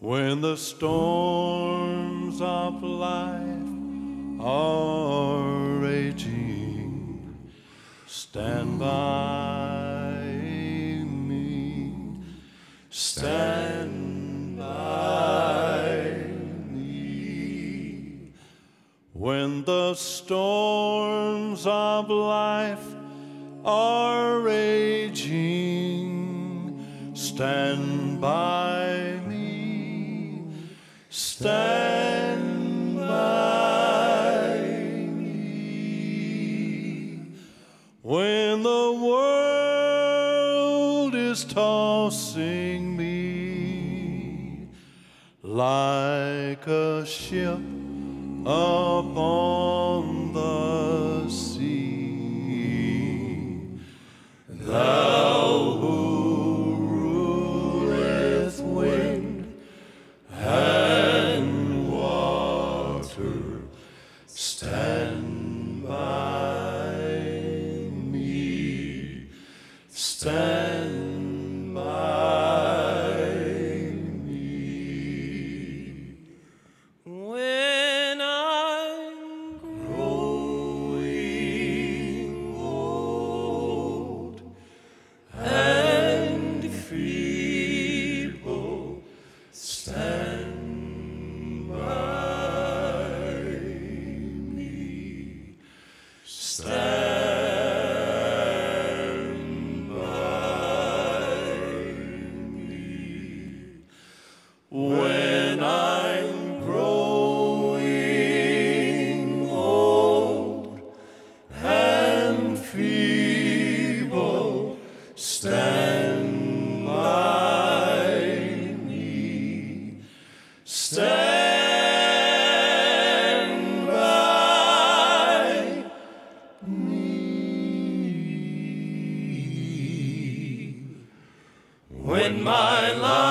When the storms of life are raging, stand by me, stand by me. When the storms of life are raging, stand by me, stand by me. When the world is tossing me like a ship upon the sea, thou who rulest wind and water, stand by me, stand by me. When I'm growing old and feeble, stand by me, stand by me. When I'm growing old and feeble, stand by me, stand by me. When my life